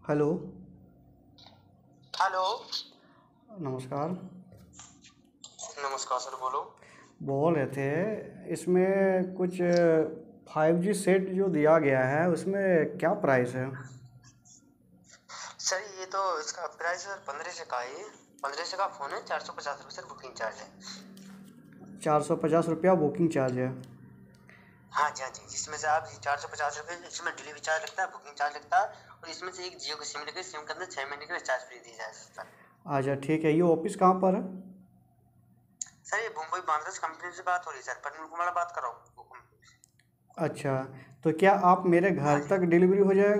Hello. Hello. नमस्कार। नमस्कार sir, बोलो। बोल रहे थे इसमें कुछ 5G सेट जो दिया गया है उसमें क्या प्राइस है? सर ये तो इसका प्राइस सर 1500 का है। 1500 का फ़ोन है, 450 रुपये सर बुकिंग चार्ज है। 450 रुपया बुकिंग चार्ज है। हाँ जी, हाँ जी, जिसमें से आप 450 रुपये इसमें डिलीवरी चार्ज लगता है, बुकिंग चार्ज लगता है, और इसमें से एक जियो की सिम लेकर सिम के अंदर 6 महीने का रिचार्ज फ्री दी जाए सर। अच्छा ठीक है, ये ऑफिस कहाँ पर है? सर ये मुंबई बांद्रा कंपनी से बात हो रही है सर, परवीन कुमार बात कर रहा हूँ। अच्छा, तो क्या आप मेरे हाँ घर जी, तक डिलीवरी हो जाएगा?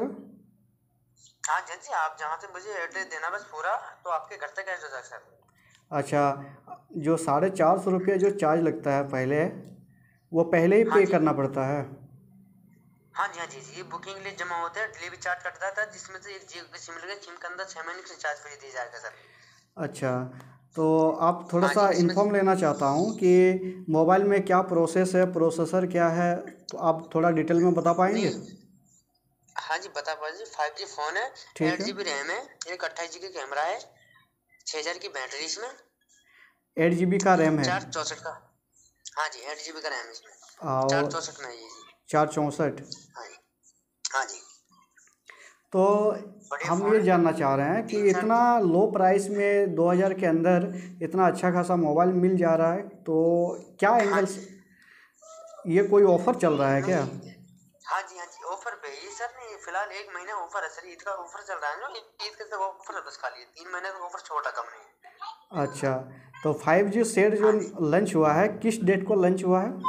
हाँ जी, हाँ जी, आप जहाँ से मुझे एड्रेस देना बस पूरा, तो आपके घर तक एड्रेस है सर। अच्छा, जो 450 रुपया जो चार्ज लगता है पहले, वो पहले ही हाँ पे जी, करना पड़ता है? हाँ जी, हाँ जी, ये बुकिंग के लिए जमा होता है, डिलीवरी चार्ज कटता था, जिसमें से एक जियो की सिम लगे, सिम के अंदर 6 महीने का रिचार्ज फ्री दी जाएगा सर। अच्छा, तो आप थोड़ा हाँ जी, सा इसमें इन्फॉर्म लेना चाहता हूँ कि मोबाइल में क्या प्रोसेस है, प्रोसेसर क्या है, तो आप थोड़ा डिटेल में बता पाएंगे? नहीं, हाँ जी, बता पाइए। 5G फोन है, ठीक एट है। जी बी रैम है, एक 28 GB कैमरा है, 6000 की बैटरी इसमें, 8 GB का रैम है 464 का। हाँ जी, 8 GB का रैम इसमें, चार और चौसठ में है ये जी। 464। हाँ जी, हाँ जी, तो बढ़िया हम फोन ये है। जानना चाह रहे हैं कि 3 साल इतना लो प्राइस में 2000 के अंदर इतना अच्छा खासा मोबाइल मिल जा रहा है, तो क्या हाँ एंगल जी, से ये कोई ऑफर चल रहा है क्या? नहीं, हाँ जी, हाँ जी, ऑफर पे ये सर, नहीं फिलहाल 1 महीना ऑफर है सर, ईद का ऑफर चल रहा है ना, ईद का सब ऑफर है बस, खाली 3 महीने का ऑफर, छोटा कम नहीं है। अच्छा, तो 5G सेट जो हाँ जी, लॉन्च हुआ है किस डेट को लॉन्च हुआ है?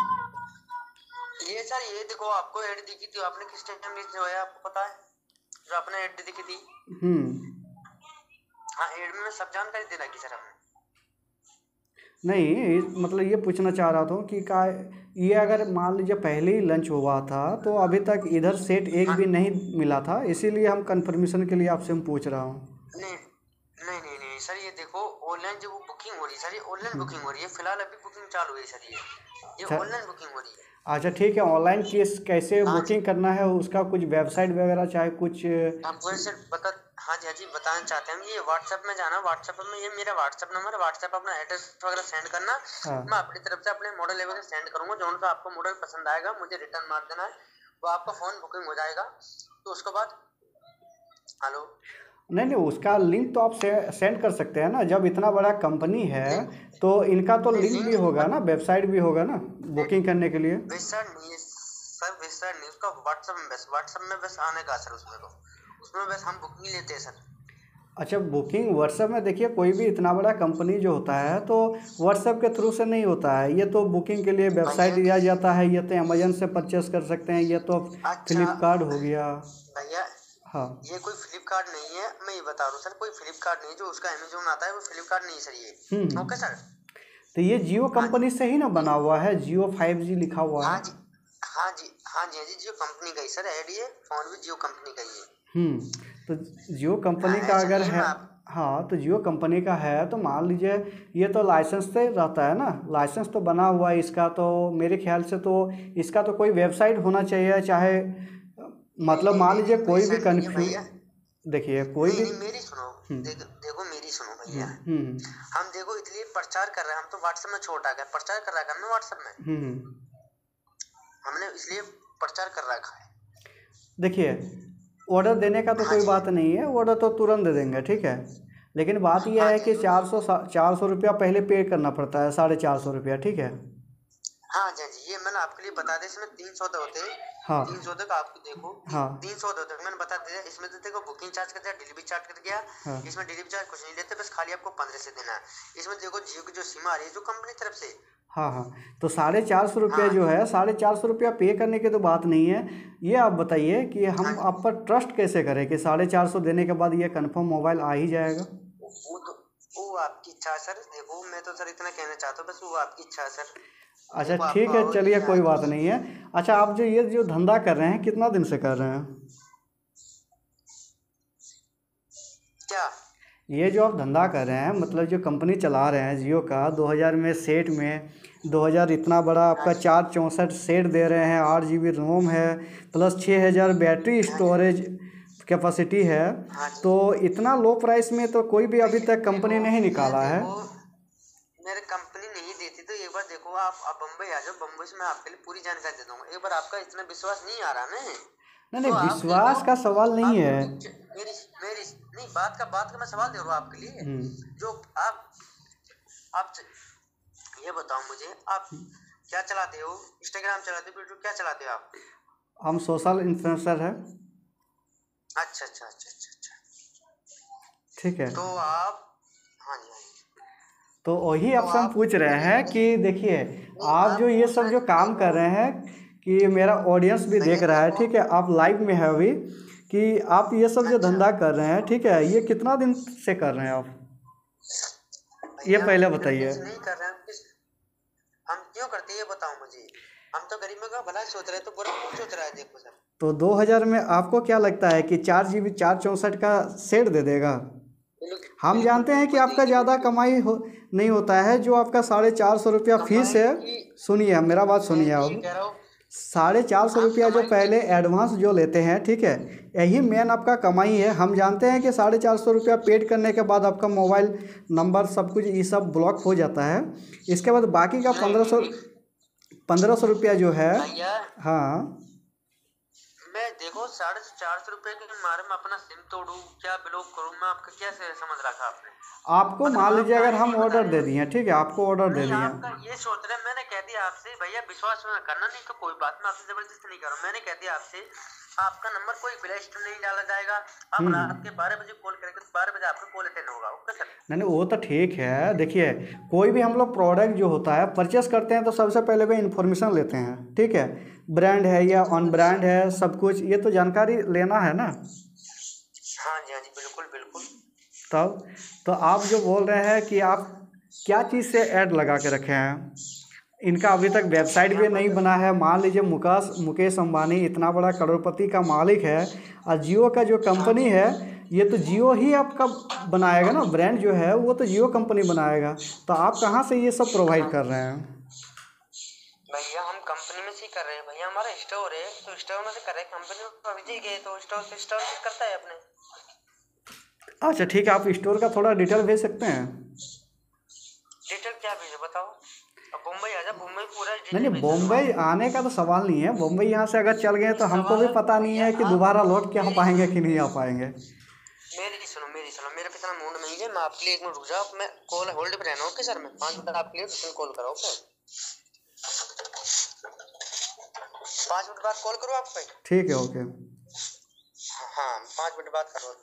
ये सर, ये देखो आपको एड दिखी थी, आपने किस टाइम रिलीज हुआ है आपको पता है? जो आपने एड दिखी थी। हम्म। हाँ, एड में सब जानकारी दे रखी सर हमने। नहीं, मतलब ये पूछना चाह रहा था कि का ये अगर मान लीजिए पहले ही लंच हुआ था तो अभी तक इधर सेट एक हाँ, भी नहीं मिला था, इसीलिए हम कंफर्मेशन के लिए आपसे हम पूछ रहा हूँ। नहीं, नहीं, नहीं, नहीं सर, ये देखो ऑनलाइन जो बुकिंग हो रही है सर, ये ऑनलाइन हम्म। बुकिंग हो रही है, फिलहाल अभी बुकिंग चालू है सर, ये अच्छा। ऑनलाइन बुकिंग हो रही है। अच्छा ठीक है, ऑनलाइन केस कैसे हाँ जी, बुकिंग करना है उसका कुछ वेबसाइट वगैरह चाहे कुछ? आपको ऐसे बता, हाँ जी, हाँ जी, बताना चाहते हैं हम, ये व्हाट्सएप में जाना, व्हाट्सएप में ये मेरा व्हाट्सएप नंबर है, व्हाट्सएप अपना एड्रेस वगैरह सेंड करना, मैं हाँ। अपनी तरफ से अपने मॉडल वगैरह सेंड करूंगा, जो सा आपको मॉडल पसंद आएगा मुझे रिटर्न मार देना है, वो आपका फोन बुकिंग हो जाएगा। तो उसके बाद, हेलो। नहीं नहीं, उसका लिंक तो आप सेंड कर सकते हैं ना, जब इतना बड़ा कंपनी है लिंक, तो इनका तो नहीं लिंक भी लिंक होगा ना, वेबसाइट भी होगा ना बुकिंग करने के लिए। वेबसाइट नहीं है सर, वेबसाइट नहीं, उसका व्हाट्सएप में बस, व्हाट्सएप में बस आने का सर, उसमें तो उसमें बस हम बुकिंग लेते हैं सर। अच्छा, बुकिंग व्हाट्सएप में देखिए, कोई भी इतना बड़ा कंपनी जो होता है तो व्हाट्सएप के थ्रू से नहीं होता है, ये तो बुकिंग के लिए वेबसाइट भैया दिया जाता है, ये तो अमेजन से परचेस कर सकते हैं, ये तो अच्छा, फ्लिपकार्ट हो गया। भैया हाँ। ये कोई फ्लिपकार्ट नहीं है, मैं ये बता रहा हूँ सर, कोई फ्लिपकार्ट नहीं है, जो उसका अमेजोन आता है वो फ्लिपकार्ट नहीं है सर ये। Okay hmm. सर। तो ये जियो हाँ जी, कंपनी से ही ना बना हुआ है, जियो 5G लिखा हुआ है। हाँ जी, हाँ जी, हाँ जी, हाँ जी, जियो कंपनी का ही सर ऐड, ये फोन भी जियो कंपनी का ही है। तो जियो हाँ, कंपनी का ऐसा अगर नहीं है, है, मैं आप, हाँ तो जियो कंपनी का है तो मान लीजिए ये तो लाइसेंस से रहता है ना, लाइसेंस तो बना हुआ है इसका, तो मेरे ख्याल से तो इसका तो कोई वेबसाइट होना चाहिए, चाहे नहीं, मतलब नहीं, मान नहीं, लीजिए नहीं, कोई भी वेबसाइट नहीं है कन्फ्यू भैया। देखिए कोई नहीं, भी। नहीं, मेरी सुनो, हम्म। देखो मेरी सुनो भैया। हम्म। हम्म। हम देखो इसलिए प्रचार कर रहे हैं, हम तो व्हाट्सएप में छोटा कर प्रचार कर रखा है हमने व्हाट्सएप में, हमने इसलिए प्रचार कर रखा है। देखिए, ऑर्डर देने का तो हाँ कोई जी, बात नहीं है, ऑर्डर तो तुरंत दे देंगे, ठीक है। लेकिन बात यह हाँ है जी, हाँ कि जी, 400 रुपया पहले पे करना पड़ता है, 450 रुपया, ठीक है। हाँ जी, हाँ जी, ये मैंने आपके लिए बता दिया, इसमें 300 होते हैं, हाँ। 300 तक आपको देखो, हाँ। 300 होते हैं मैंने बता दिया, इसमें तो देखो बुकिंग चार्ज कट गया, डिलीवरी चार्ज कट गया, हाँ। इसमें डिलीवरी चार्ज कुछ नहीं लेते, बस खाली आपको 15 से देना है। इसमें देखो जियो की जो सिम आ रही है जो कंपनी तरफ से। हाँ। हाँ, तो 450 रुपया हाँ जो जी, है, 450 रुपया पे करने की तो बात नहीं है। ये आप बताइए कि हाँ हम जी, आप पर ट्रस्ट कैसे करें कि 450 देने के बाद ये कंफर्म मोबाइल आ ही जाएगा? वो तो, वो आपकी इच्छा है सर, देखो मैं तो सर इतना कहना चाहता हूँ, बस वो आपकी इच्छा है सर, अच्छा देखो आपको ठीक है, आओ चलिए नहीं कोई आए बात तो। नहीं है। अच्छा, आप जो ये जो धंधा कर रहे हैं कितना दिन से कर रहे हैं? क्या? ये जो आप धंधा कर रहे हैं, मतलब जो कंपनी चला रहे हैं जियो का, 2000 में सेट में 2000 इतना बड़ा हाँ आपका जी, 464 सेट दे रहे हैं, 8 GB रोम है, प्लस 6000 बैटरी हाँ जी, स्टोरेज, कैपेसिटी है, हाँ जी। तो इतना लो प्राइस में तो कोई भी अभी तक कंपनी नहीं निकाला है। मेरे कंपनी नहीं देती तो एक बार देखो, आप बम्बई आ जाओ, बम्बई से मैं आपके लिए पूरी जानकारी दे दूंगा। एक बार आपका इतना विश्वास नहीं आ रहा ना, नहीं तो नहीं, आप देखो, विश्वास का सवाल नहीं आप है। मेरी मेरी नहीं, बात का मैं सवाल दे रहा हूँ आपके लिए। जो आप ये बताओ मुझे, आप क्या चलाते हो? इंस्टाग्राम चलाते हो, यूट्यूब क्या चलाते हो आप? हम सोशल इन्फ्लुएंसर है। अच्छा अच्छा अच्छा अच्छा अच्छा, ठीक है, तो आप, हाँ जी हाँ जी, तो वही तो आपसे हम आप पूछ रहे हैं कि देखिए, नहीं, आप आप जो ये पूछ सब रहे जो काम देखो कर रहे हैं कि मेरा ऑडियंस भी देख भैया रहा है, देखो। ठीक है, आप लाइव में है अभी, कि आप ये सब जो अच्छा धंधा कर रहे हैं, ठीक है, ये कितना दिन से कर रहे हैं आप, ये भैया, हम पहले इतने दिन बताइए। से नहीं कर रहे हैं। हम क्यों करते हैं ये बताओ मुझे। हम तो गरीबों का भला सोच रहे हैं, तो बुरा कौन सोच रहा है? देखो सर, तो 2000 में आपको क्या लगता है कि 4 GB 464 का सेट दे देगा? हम बिल्कुल जानते हैं कि बिल्कुल आपका देखिए, ज़्यादा कमाई नहीं होता है, जो आपका 450 रुपया फीस कमाई है। की, सुनिए, मेरा बात मैं सुनिए ये अब। कह रहा हूँ, 450 रुपया आप जो कमाई की। पहले एडवांस जो लेते हैं, ठीक है, यही मेन आपका कमाई है। हम जानते हैं कि 450 रुपया पेड करने के बाद आपका मोबाइल नंबर सब कुछ ये सब ब्लॉक हो जाता है। इसके बाद बाकी का नहीं 1500 रुपया जो है। भैया, हाँ, मैं देखो 450 रुपए के मारे में अपना सिम तोड़ू, क्या ब्लॉक करूँ? मैं आपका कैसे समझ रखा आपने? आपको मतलब मान आप लीजिए अगर काहे हम नहीं बता ऑर्डर रहे दे हैं? दिए, ठीक है, आपको ऑर्डर दे नहीं, दिए। आपका ये सोच रहे हैं, मैंने कह दिया आपसे भैया विश्वास में करना, नहीं तो कोई बात, मैं आपसे जबरदस्ती नहीं कर रहा हूँ। मैंने कह दिया आपसे, आपका नंबर कोई ब्लैक लिस्ट में नहीं डाला जाएगा। आप रात के 12 बजे कॉल करेंगे तो 12 बजे आपका कॉल अटेंड होगा। Okay sir? नहीं नहीं, वो तो ठीक है। देखिए, कोई भी हम लोग प्रोडक्ट जो होता है परचेस करते हैं तो सबसे पहले भी इन्फॉर्मेशन लेते हैं, ठीक है, ब्रांड है या ऑन ब्रांड है, सब कुछ ये तो जानकारी लेना है ना। हाँ जी हाँ जी, बिल्कुल बिल्कुल। तब तो आप जो बोल रहे हैं कि आप क्या चीज़ से ऐड लगा के रखे हैं, इनका अभी तक वेबसाइट भैया भी मैं नहीं बना है। मान लीजिए मुकेश अंबानी इतना बड़ा करोड़पति का मालिक है, और जियो का जो हाँ कंपनी जी है, ये तो जियो ही आपका बनाएगा ना, ब्रांड जो है वो तो जियो कंपनी बनाएगा। तो आप कहाँ से ये सब हाँ प्रोवाइड कर रहे हैं? भैया, हम कंपनी में से ही कर रहे हैं भैया। हमारा स्टोर है तो स्टोर में से कर रहे हैं। कंपनी में अभी जी गए तो स्टोर से करता है अपने। अच्छा ठीक है, आप स्टोर का थोड़ा डिटेल भेज सकते हैं? डिटेल क्या भेजे बताओ? अब मुंबई आ जा, मुंबई पूरा नहीं डिटेल नहीं, भेज दे दूंगा बॉम्बे आपको। आने का तो सवाल नहीं है। बॉम्बे यहाँ से अगर चल गए नहीं, तो हमको भी सवाल पता नहीं भैया है कि आप दोबारा लौट के आ मेरी पाएंगे कि नहीं आ पाएंगे। मेरी सुनो, मेरे पे इतना मूड नहीं है। मैं आपके लिए एक मिनट रुक जाओ, मैं कॉल होल्ड पे रहना। ओके सर, मैं 5 मिनट आपके लिए कॉल करो। ओके, 5 मिनट बाद कॉल करो आप पे। ठीक है, ओके। हाँ, 5 मिनट बाद करो।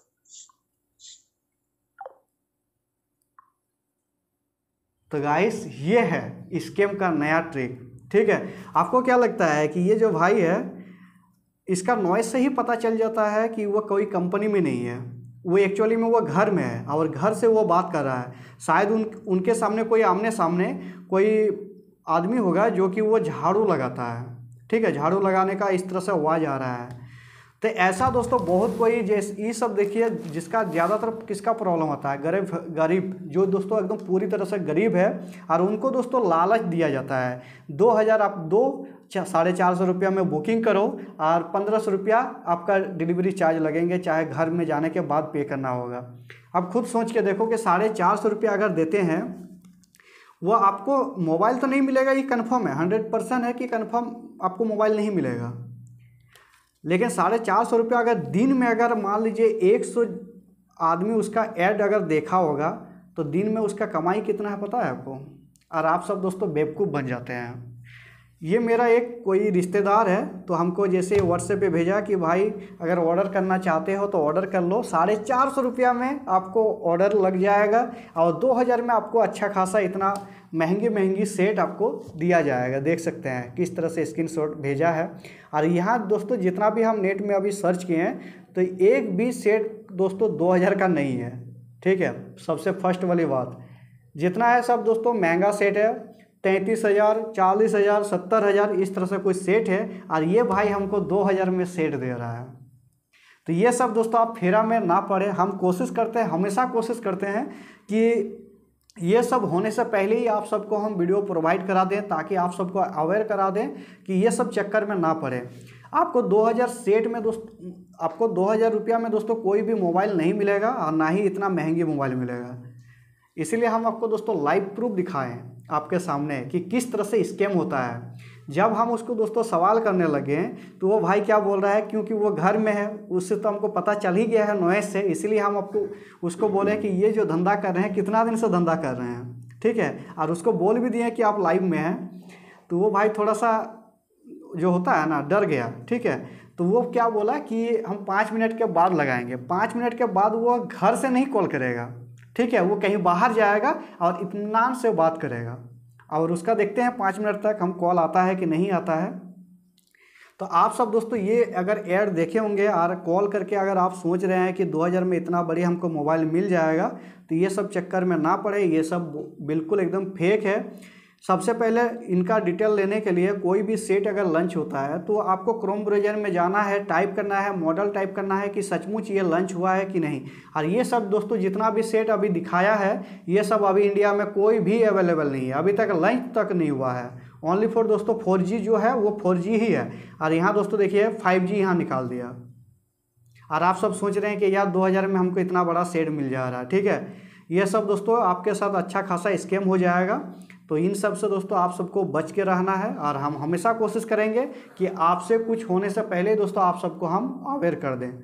तो गाइस, ये है स्कैम का नया ट्रिक, ठीक है। आपको क्या लगता है कि ये जो भाई है, इसका नॉइस से ही पता चल जाता है कि वो कोई कंपनी में नहीं है, वो एक्चुअली में वो घर में है और घर से वो बात कर रहा है। शायद उनके सामने कोई आमने सामने कोई आदमी होगा जो कि वो झाड़ू लगाता है, ठीक है, झाड़ू लगाने का इस तरह से आवाज़ आ रहा है। तो ऐसा दोस्तों बहुत कोई जैसे ये सब देखिए, जिसका ज़्यादातर किसका प्रॉब्लम होता है, गरीब जो दोस्तों एकदम पूरी तरह से गरीब है, और उनको दोस्तों लालच दिया जाता है। 2000 आप 450 रुपया में बुकिंग करो और 1500 रुपया आपका डिलीवरी चार्ज लगेंगे, चाहे घर में जाने के बाद पे करना होगा। अब खुद सोच के देखो कि 450 रुपया अगर देते हैं, वो आपको मोबाइल तो नहीं मिलेगा, ये कन्फर्म है, 100% है कि कन्फर्म आपको मोबाइल नहीं मिलेगा। लेकिन 450 रुपया अगर दिन में, अगर मान लीजिए 100 आदमी उसका ऐड अगर देखा होगा, तो दिन में उसका कमाई कितना है पता है आपको? और आप सब दोस्तों बेवकूफ़ बन जाते हैं। ये मेरा एक कोई रिश्तेदार है, तो हमको जैसे व्हाट्सएप पे भेजा कि भाई अगर ऑर्डर करना चाहते हो तो ऑर्डर कर लो, 450 रुपया में आपको ऑर्डर लग जाएगा, और 2000 में आपको अच्छा खासा इतना महंगी सेट आपको दिया जाएगा। देख सकते हैं किस तरह से स्क्रीनशॉट भेजा है। और यहाँ दोस्तों जितना भी हम नेट में अभी सर्च किए हैं, तो एक भी सेट दोस्तों 2000 का नहीं है, ठीक है। सबसे फर्स्ट वाली बात, जितना है सब दोस्तों महंगा सेट है, 33,000, 40,000, 70,000 इस तरह से कोई सेट है, और ये भाई हमको 2000 में सेट दे रहा है। तो ये सब दोस्तों आप फेरा में ना पड़े। हम कोशिश करते हैं, हमेशा कोशिश करते हैं कि ये सब होने से पहले ही आप सबको हम वीडियो प्रोवाइड करा दें, ताकि आप सबको अवेयर करा दें कि ये सब चक्कर में ना पड़े। आपको 2000 सेट में आपको 2000 रुपया में दोस्तों कोई भी मोबाइल नहीं मिलेगा और ना ही इतना महंगी मोबाइल मिलेगा। इसीलिए हम आपको दोस्तों लाइव प्रूफ दिखाएं आपके सामने कि किस तरह से स्कैम होता है। जब हम उसको दोस्तों सवाल करने लगे तो वो भाई क्या बोल रहा है, क्योंकि वो घर में है उससे तो हमको पता चल ही गया है नॉइस से, इसीलिए हम आपको उसको बोले कि ये जो धंधा कर रहे हैं कितना दिन से धंधा कर रहे हैं, ठीक है, और उसको बोल भी दिए कि आप लाइव में हैं। तो वो भाई थोड़ा सा जो होता है ना डर गया, ठीक है। तो वो क्या बोला कि हम 5 मिनट के बाद लगाएंगे। 5 मिनट के बाद वो घर से नहीं कॉल करेगा, ठीक है, वो कहीं बाहर जाएगा और इत्मीनान से बात करेगा और उसका देखते हैं 5 मिनट तक हम कॉल आता है कि नहीं आता है। तो आप सब दोस्तों ये अगर ऐड देखे होंगे और कॉल करके अगर आप सोच रहे हैं कि 2000 में इतना बड़ी हमको मोबाइल मिल जाएगा, तो ये सब चक्कर में ना पड़े, ये सब बिल्कुल एकदम फेक है। सबसे पहले इनका डिटेल लेने के लिए कोई भी सेट अगर लंच होता है तो आपको क्रोम ब्राउज़र में जाना है, टाइप करना है, मॉडल टाइप करना है कि सचमुच ये लंच हुआ है कि नहीं। और ये सब दोस्तों जितना भी सेट अभी दिखाया है ये सब अभी इंडिया में कोई भी अवेलेबल नहीं है, अभी तक लंच तक नहीं हुआ है। ओनली फॉर दोस्तों 4G जो है वो 4G ही है। और यहाँ दोस्तों देखिए 5G यहाँ निकाल दिया। और आप सब सोच रहे हैं कि यार 2000 में हमको इतना बड़ा सेट मिल जा रहा है, ठीक है। ये सब दोस्तों आपके साथ अच्छा खासा स्कैम हो जाएगा। तो इन सब से दोस्तों आप सबको बच के रहना है और हम हमेशा कोशिश करेंगे कि आपसे कुछ होने से पहले दोस्तों आप सबको हम अवेयर कर दें।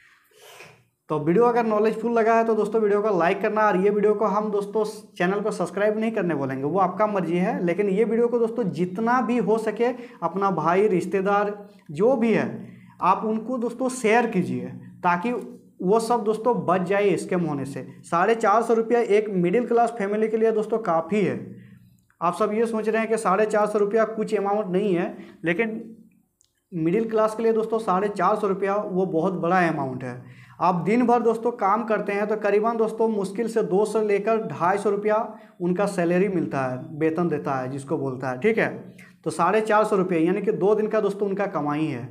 तो वीडियो अगर नॉलेजफुल लगा है तो दोस्तों वीडियो को लाइक करना, और ये वीडियो को हम दोस्तों चैनल को सब्सक्राइब नहीं करने बोलेंगे, वो आपका मर्जी है, लेकिन ये वीडियो को दोस्तों जितना भी हो सके अपना भाई रिश्तेदार जो भी है आप उनको दोस्तों शेयर कीजिए ताकि वो सब दोस्तों बच जाए स्कैम होने से। 450 रुपया एक मिडिल क्लास फैमिली के लिए दोस्तों काफ़ी है। आप सब ये सोच रहे हैं कि 450 रुपया कुछ अमाउंट नहीं है, लेकिन मिडिल क्लास के लिए दोस्तों 450 रुपया वो बहुत बड़ा अमाउंट है। आप दिन भर दोस्तों काम करते हैं तो करीबन दोस्तों मुश्किल से 200 से लेकर 250 रुपया उनका सैलरी मिलता है, वेतन देता है जिसको बोलता है, ठीक है। तो 450 रुपये यानी कि 2 दिन का दोस्तों उनका कमाई है।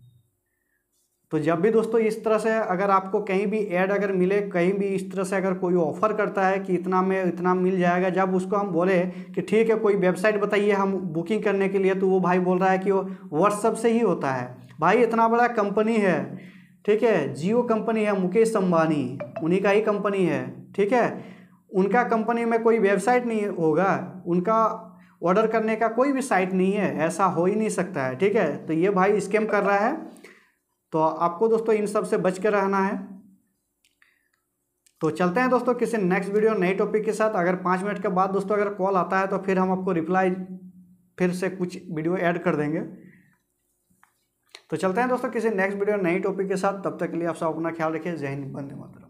तो जब भी दोस्तों इस तरह से अगर आपको कहीं भी ऐड अगर मिले, कहीं भी इस तरह से अगर कोई ऑफ़र करता है कि इतना में इतना मिल जाएगा, जब उसको हम बोले कि ठीक है कोई वेबसाइट बताइए हम बुकिंग करने के लिए, तो वो भाई बोल रहा है कि वो व्हाट्सएप से ही होता है। भाई इतना बड़ा कंपनी है, ठीक है, जियो कंपनी है, मुकेश अंबानी उन्हीं का ही कंपनी है, ठीक है। उनका कंपनी में कोई वेबसाइट नहीं होगा, उनका ऑर्डर करने का कोई भी साइट नहीं है, ऐसा हो ही नहीं सकता है, ठीक है। तो ये भाई स्कैम कर रहा है, तो आपको दोस्तों इन सब से बच के रहना है। तो चलते हैं दोस्तों किसी नेक्स्ट वीडियो नए टॉपिक के साथ। अगर 5 मिनट के बाद दोस्तों अगर कॉल आता है तो फिर हम आपको रिप्लाई फिर से कुछ वीडियो ऐड कर देंगे। तो चलते हैं दोस्तों किसी नेक्स्ट वीडियो नई टॉपिक के साथ, तब तक के लिए आप सब अपना ख्याल रखिए। जय हिंद, वंदे मातरम।